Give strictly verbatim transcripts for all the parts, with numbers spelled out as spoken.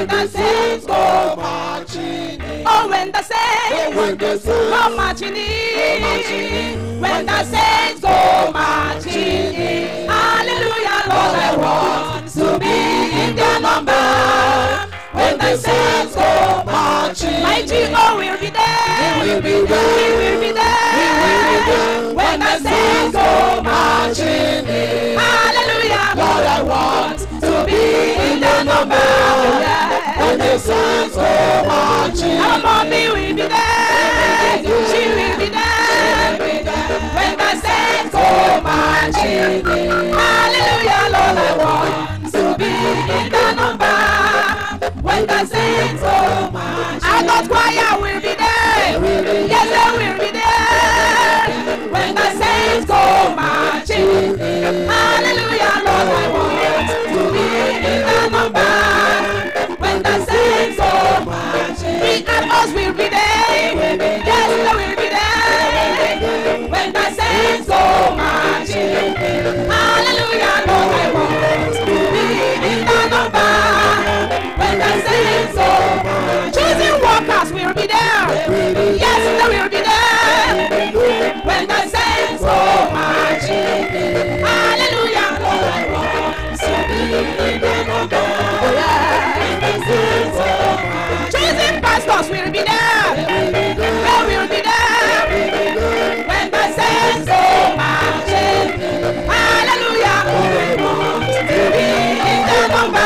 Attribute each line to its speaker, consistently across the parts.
Speaker 1: when the saints go marching in. Oh, when the saints, when the saints go marching in. When the saints go marching in. Hallelujah, Lord, I want to be in their number. When the saints go marching, my G O will be there. He will be there. He will be there. He will be there. When the saints go marching in. Hallelujah, Lord, I want to be in the number. Yeah. When the saints go marching, our mommy will be there. She will be there. When the saints go marching in. Hallelujah, Lord, I want to be in the number. When the saints go marching, I got choir will be there. Yes, they will be there. When the saints go marching, hallelujah, Lord, I want to be in the number. When the saints go marching, we and us will be there. Yes, they will be there. When the saints go marching, hallelujah, Lord, I want to be in the number. When the saints go marching, choosing workers will be there. Yes, they will be there. When the saints go marching, hallelujah, Lord, I want to be in the number. When the saints go marching, choosing pastors will be there. They will be there. When the saints go marching, hallelujah, Lord, I want to be in the number.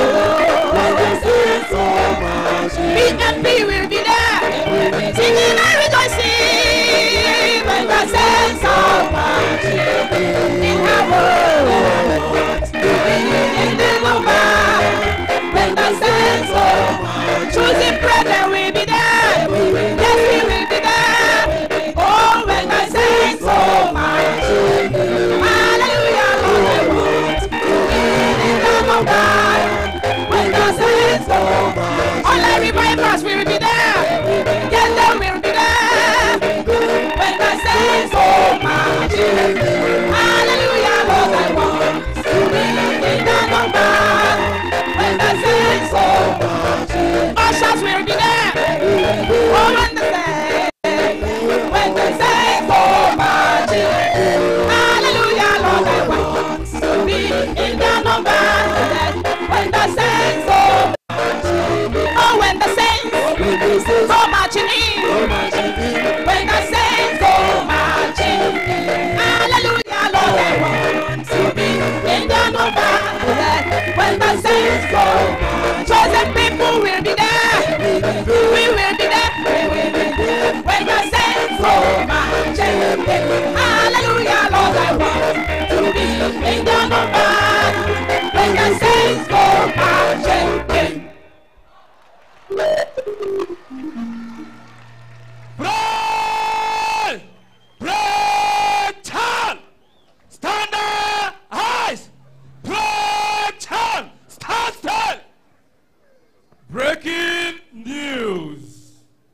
Speaker 1: B and B will be there, singing and rejoicing. When the saints go marching in heaven, to be in the number. When the saints go marching, choosing brethren will be there. Yes, we will be there. Oh, when the saints go marching, hallelujah, Lord, I want to be in the number. When the saints go marching, all the revivers will be there. Yes, they will be there. When the saints go marching, hallelujah, Lord, I want to be in the number. When the saints go marching, ushers will be there. Oh, when the saints, when the saints go marching, hallelujah, Lord, I want to be in the number. When the saints go, oh, when the saints go marching in, when the saints go marching in, hallelujah, Lord, I want to be in the number. When the saints go, chosen people will be there. We will be there. When the saints go marching in, hallelujah, Lord, I want to be in the number. When the saints go marching in.
Speaker 2: Pray! Pray, child! Stand up! Eyes! Pray, child! Stand still! Breaking news.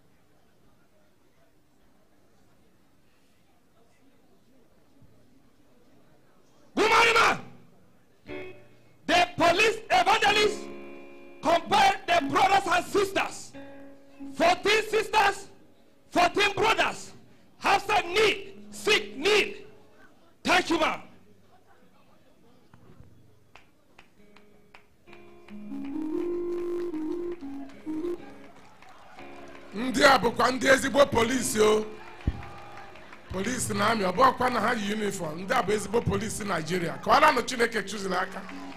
Speaker 2: Good morning, man! The police evangelists compare the brothers and sisters. fourteen sisters, fourteen brothers have said need, sick need. Thank you, ma'am.
Speaker 3: Ndị a bụkwa ndị ezigbo polisi o. Polisi na amị, ọ bụkwa na ha yi uniform. Ndị a bụ ezigbo polisi Nigeria. Ka ọ na-anọ Chineke chụziri aka.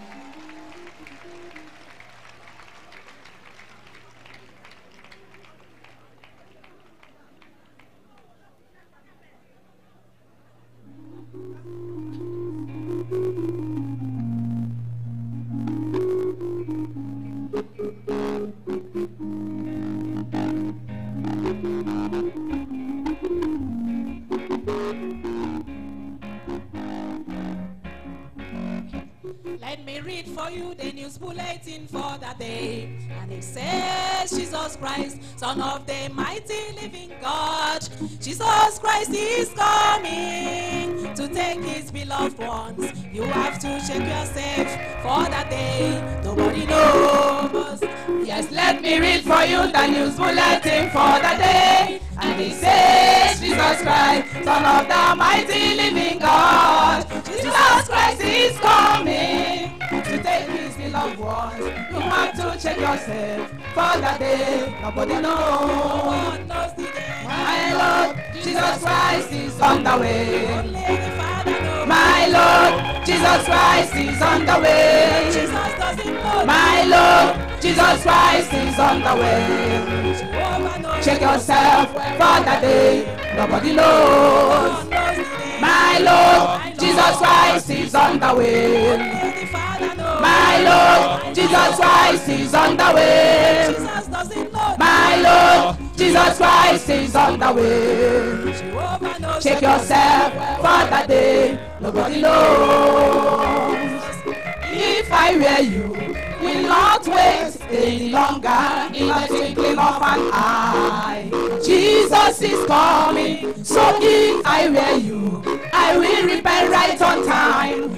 Speaker 1: Let me read for you the news bulletin for that day. And it says, Jesus Christ, Son of the mighty living God, Jesus Christ is coming to take his beloved ones. You have to check yourself for that day. Nobody knows. Yes, me read for you the news bulletin for the day. And it says, Jesus Christ, Son of the mighty living God. Jesus Christ is coming to take his beloved ones. You have to check yourself for the day. Nobody knows. My Lord, Jesus Christ is on the way. My Lord, Jesus Christ is on the way. My Lord, Jesus Christ is on the way. Check yourself for the day. Nobody knows. My Lord, Jesus Christ is on the way. My Lord, Jesus Christ is on the way. My Lord, Jesus Christ is on the way. Check yourself for the day. Nobody knows. If I were you, will not wait any longer in the twinkling of an eye. Jesus is coming, so if I were you, I will repent right on time.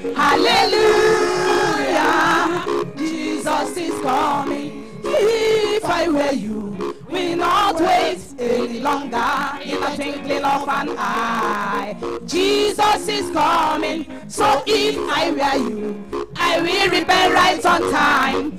Speaker 1: Hallelujah, Jesus is coming. If I were you, will not wait any longer in the twinkling of an eye. Jesus is coming, so if I were you, I will repent right on time.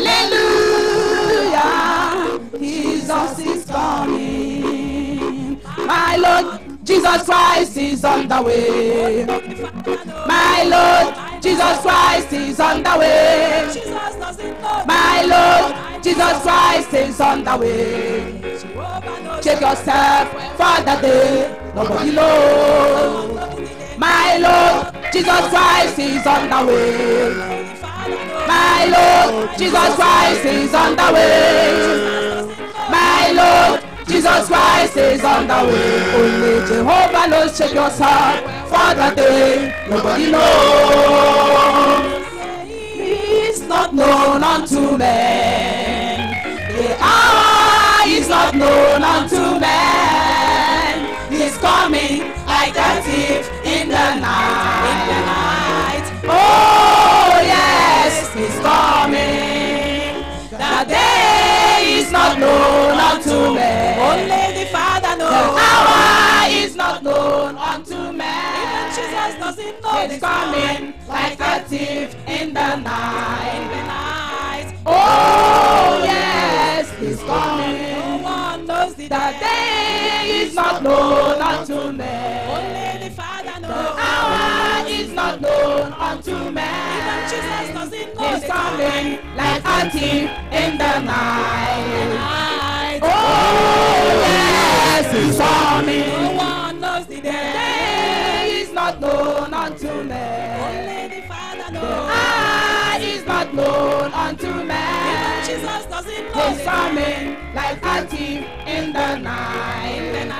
Speaker 1: Hallelujah, Jesus is coming. My Lord, Jesus Christ is on the way. My Lord, Jesus Christ is on the way. My Lord, Jesus Christ is on the way. Check yourself for the day. Nobody knows. My Lord, Jesus Christ is on the way. My Lord, Jesus Christ is on the way. My Lord, Jesus Christ is on the way. Only Jehovah knows. Check yourself for the day. Nobody knows. It's not known unto men. The hour is not known unto men. He's coming like a thief in the night. Oh yes, he's coming. The day is not known unto men. Only the Father knows. The hour is not known unto men. Even Jesus doesn't know. He's coming like a thief in the night. Oh yes, he's coming. No one knows the day is not known unto men. Only the Father knows. The hour is not known unto men. Even Jesus doesn't know. He's coming like a thief in the night. Oh yes, he's coming. No one knows the day is not known unto men. Only the Father knows. The hour is not known unto men. Jesus doesn't know. He's coming like a thief in the night.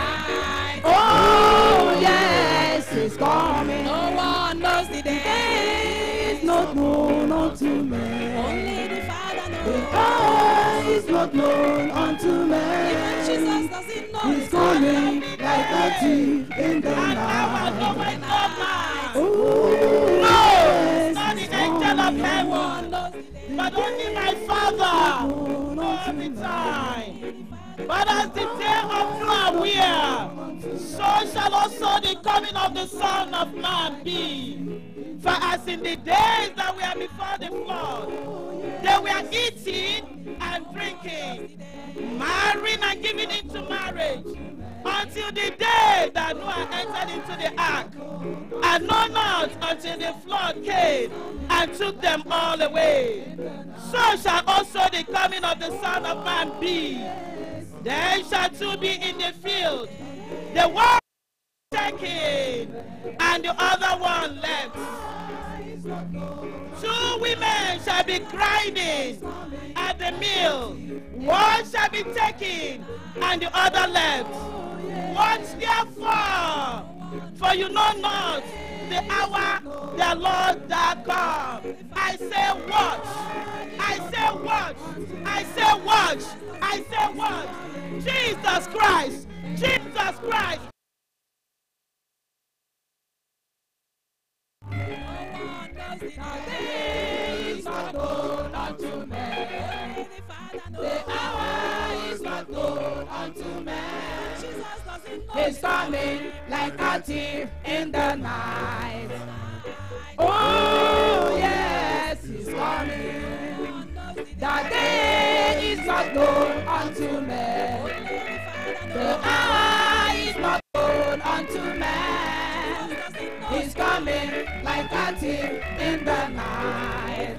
Speaker 1: Oh yes, he's coming. No one knows the day is not known unto men. Only the Father knows. The hour is not known unto men. Even Jesus doesn't know. He's coming like a thief in the night. Oh yes,
Speaker 4: not the angel of heaven, but only my Father all the time. But as the day of Noah were, so shall also the coming of the Son of Man be. For as in the days that were before the flood, they were eating and drinking, marrying and giving into marriage, until the day that Noah entered into the ark, and no not until the flood came and took them all away. So shall also the coming of the Son of Man be. Then shall two be in the field, the one taken, and the other one left. Two women shall be grinding at the mill, one shall be taken, and the other left. Watch therefore, for you know not the hour the Lord that come. I say watch, I say watch, I say watch, I say watch. Jesus Christ, Jesus Christ.
Speaker 1: The hour is coming like a thief in the night. Oh, yes, he's coming. The day is not known unto men. The hour is not known unto man. He's coming like a thief in the night.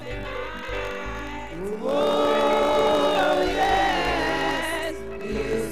Speaker 1: Oh, yes, he's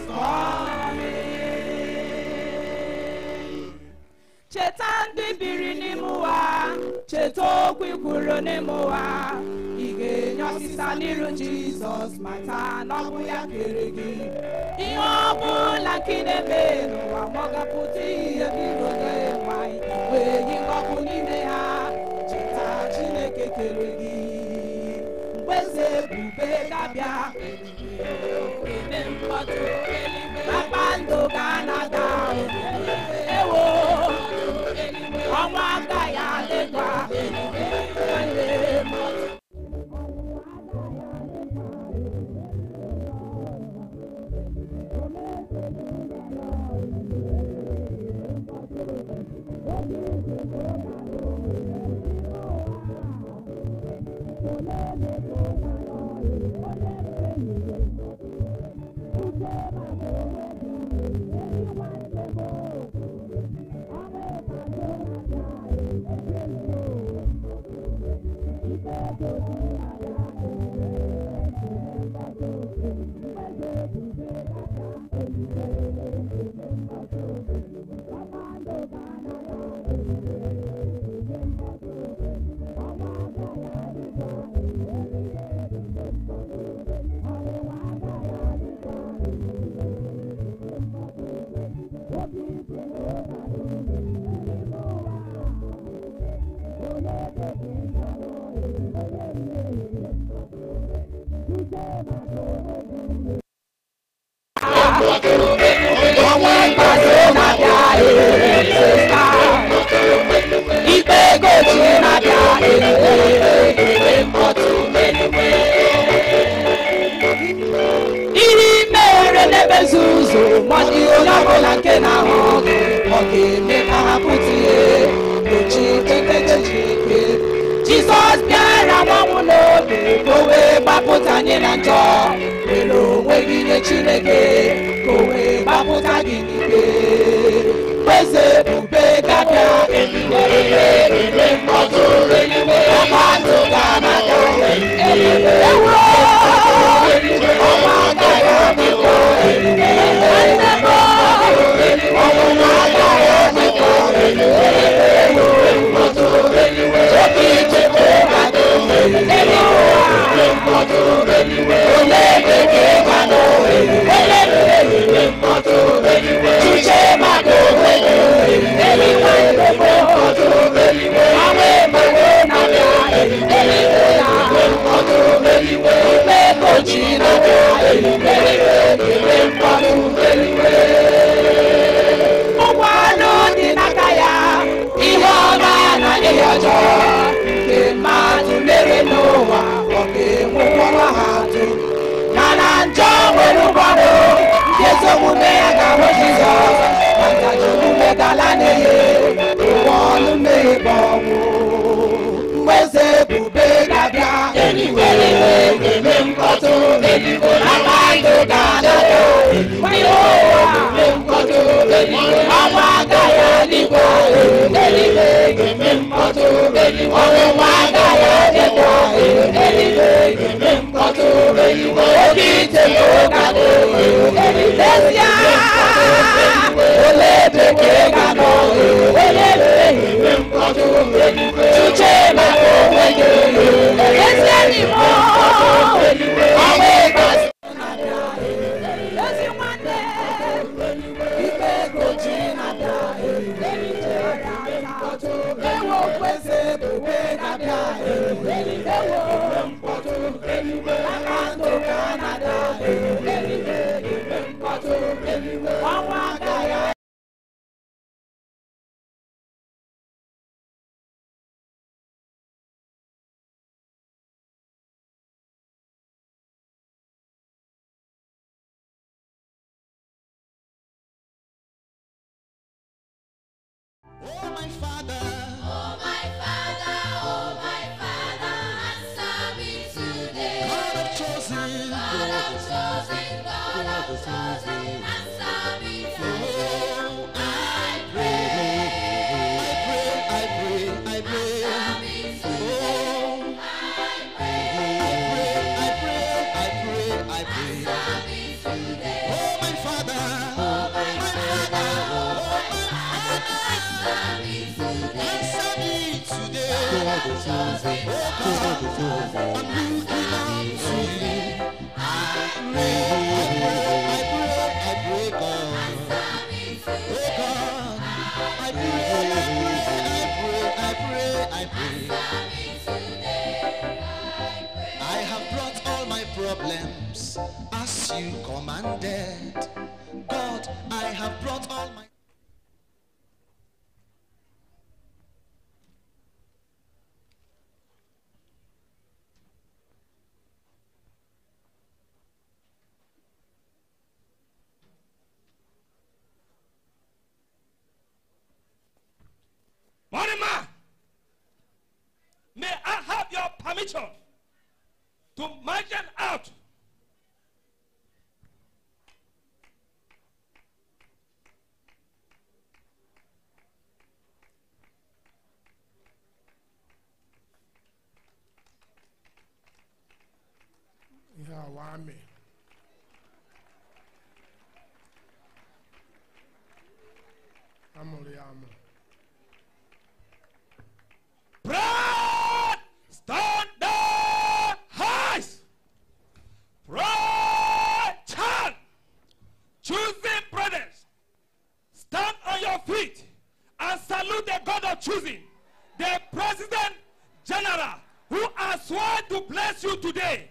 Speaker 1: coming. Chetandi biri n'imụwa, cheta okwu ikwuru n'imụwa. Ige nyosisa n'iru Jesus mata n'ọbụ ya kere gị. Ihe ọbụla nke na-eme n'ụwa mọgapụta ihe gị n'oge nwanyị. Wee yi ngọpụ n'ime ha, cheta Chineke kere gị. Mgbeze ebube ga-abịa, eme mkpọtụ, kpakpando ga-anada. Ewo, ọnwa agaghị adịkwa. Jesus bịara nwanwụ n'obi ka o wee gbapụta anyị na njọ, were onwe gị nye Chineke ka o wee gbapụta gị n'ike. Eze ebube ga-abịa, eluigwe eme mkpọtụ, kpakpando ga-anada, ewo ọnwa agaghị adịkwa, ọnwụnwa agaghị adịkwa, oke ichekwa ga-adị, ole ebe ga-egbanụ, ole ebe chuche maka onwe gị, eluigwe ndebe ọnwa ịgbagbo na-abịa, eluigwe na-abịa ikpe kochi na-abịa, eluigwe ebe mkpọtụ, ụgbọala dị n'aka ya, ihe ọma na ihe ọjọọ nke mmadụ mere n'ụwa, ọ ga-enwekwa ha atụ. Mana njọ nwere ụgbọala nke ezi omume ya ga-ahụ Jizọs, ma ngaji omume gala na-ehe ụwa ọnụ mmehie bụ ọnwụ. Mgbe eze ebube ga-abịa, eluigwe ga-eme mkpọtụ, kpakpando ga-anada, ọnwa agaghị adịkwa, eluigwe ga-eme mkpọtụ, ọnwụnwa agaghị adịkwa, eluigwe ga-eme mkpọtụ, oke ichekwa ga-adị, n'ezie ole ebe ka ị ga-anọ, ole ebe ga-eme mkpọtụ, chuche maka onwe gị, ezi enyi m, ọnwa ịgasị ezi nwanne, ikpe gochi na-abịa, ewo kwesị ebube na-abịa, ewo
Speaker 5: my Father.
Speaker 6: Oh my Father, oh my Father, answer me today.
Speaker 5: God of chosen,
Speaker 6: God of chosen, God of chosen, answer me today.
Speaker 5: oh,
Speaker 6: I pray,
Speaker 5: I pray, I pray, I
Speaker 6: answer
Speaker 5: pray.
Speaker 6: me today.
Speaker 5: Oh,
Speaker 6: I pray,
Speaker 5: I pray, I pray, I pray.
Speaker 6: answer me today.
Speaker 5: Oh, my Father,
Speaker 6: Oh my Father, oh my Father, answer me today.
Speaker 5: answer me today.
Speaker 6: God of chosen,
Speaker 5: Oh,
Speaker 6: God of
Speaker 5: God,
Speaker 6: chosen,
Speaker 5: I'm looking
Speaker 6: answer
Speaker 5: up
Speaker 6: me
Speaker 5: to you.
Speaker 6: today. I
Speaker 5: I
Speaker 6: pray,
Speaker 5: pray, I pray, I pray, God.
Speaker 6: answer me
Speaker 5: Oh,
Speaker 6: today.
Speaker 5: God, I pray, I pray, I pray, I pray, I pray. I have brought all my problems as you commanded. God, I have brought all my
Speaker 2: Morima, may I have your permission to margin out?
Speaker 3: ihe awa amị amụrụ ya amụ
Speaker 2: Pride, stand there, highs. Pride, child, choosing brothers, stand on your feet and salute the God of choosing, the President General, who has sworn to bless you today.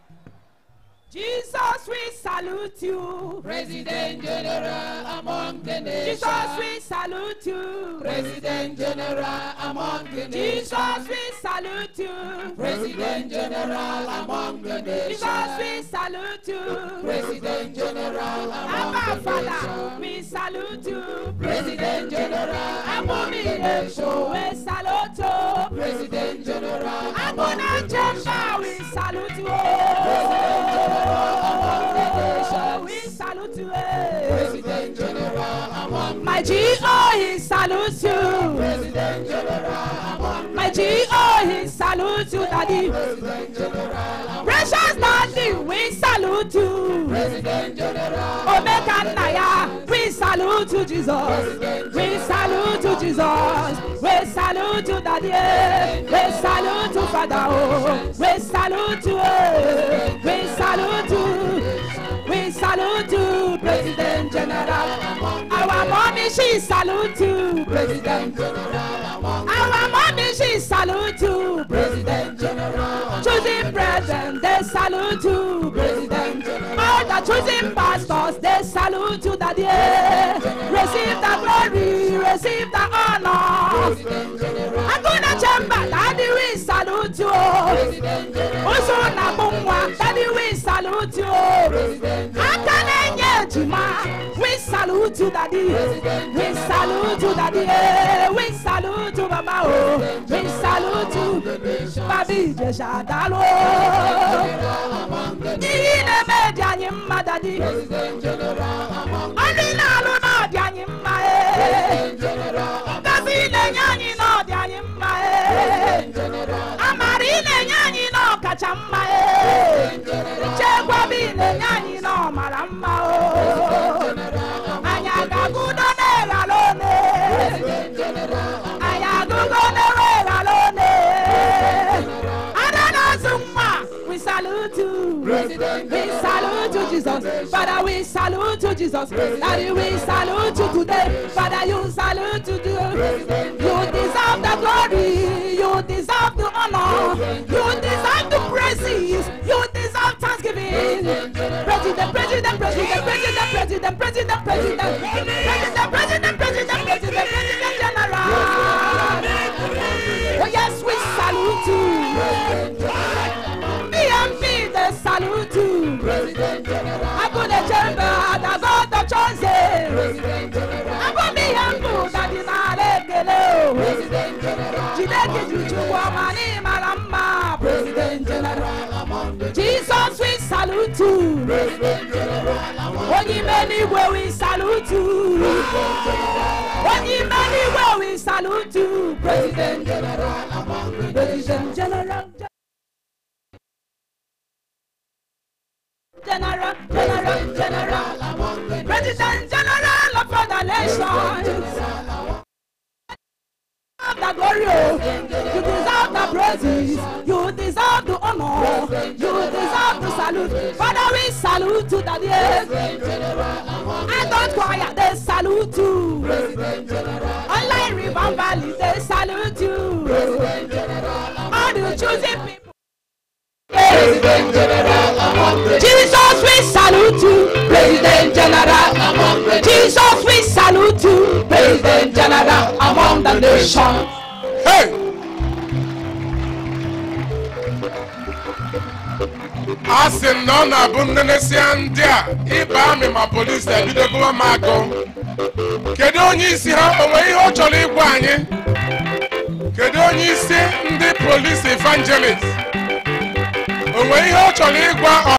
Speaker 1: Jesus, we salute you.
Speaker 4: President General among the nations.
Speaker 1: Jesus, we salute you.
Speaker 4: President General among the nations.
Speaker 1: Jesus, we salute you.
Speaker 4: President General among the nations.
Speaker 1: Jesus, we salute you.
Speaker 4: President General among
Speaker 1: Abba
Speaker 4: the
Speaker 1: Father,
Speaker 4: nations.
Speaker 1: we salute you.
Speaker 4: President General among the nations.
Speaker 1: We salute you.
Speaker 4: President General
Speaker 1: Abuna Chemba, we salute you.
Speaker 4: President General among the nations.
Speaker 1: We salute you.
Speaker 4: President General among
Speaker 1: My G O, he salutes you.
Speaker 4: President General among
Speaker 1: My G O, he salutes you, Daddy.
Speaker 4: President General
Speaker 1: Precious Daddy, we salute you.
Speaker 4: President General
Speaker 1: Omega Naya, we salute you, Jesus. We salute you, Jesus. We salute you, Daddy. We salute you, Father. Oh. We salute you. eh. We salute you. We salute you, President General. Our mommy, she salute you.
Speaker 4: President General among
Speaker 1: Our mommy, she salute you.
Speaker 4: President General
Speaker 1: Choosing president, they salute you.
Speaker 4: President General
Speaker 1: All the choosing pastors, they salute you, Daddy. Receive the glory, receive the honor. Aguna Chamber, Daddy, we salute you. Usuna Bumwa, Daddy, we salute you. Akane Jima, we salute you, Daddy. We salute you, Daddy. We salute you, Baba. Oh. We salute you, Babi Jeshadalo. Ine me Janyima, Daddy. Alina no Janyima. Gazine Nyani no Janyima. Amarine Nyani no Kachama. Chegwabine Nyani no Marama. Ayaga Gudone Alone. Ayaga Gudone Alone. Adana Zuma, we salute you. We salute you, Jesus. Father, we salute you, Jesus. Daddy, we salute you today. Father, you salute you. You deserve the glory. You deserve the honor. You deserve the praises. You deserve thanksgiving. President, president, president, president, president, president, president, president, president, president, president, president, president, general. Oh yes, we salute you. B M P, they salute you. Abuna Chamber, the God of choices. Abuna Yambu, that is not a Jesus, we salute you. Only many where we salute you. Only many where we salute you. President General, President General. General, General, General, President General of the nation. The glory, you deserve the praises, you deserve the honor, you deserve the salute. Father, we salute you, Daddy. I don't quiet, they salute you. Online River Valley, they salute you. All the choosing people. President General among the Jesus, we salute you. President General, Jesus, we salute you. President General among the nation.
Speaker 3: Hey! Asin no na bunnenesia ndia iba mi ma police e bido go mago. Kedu onye isi ha onwe ihe o choro igwa anyị? Kedu onye isi ndị police evangelist? Onwe ihe o choro igwa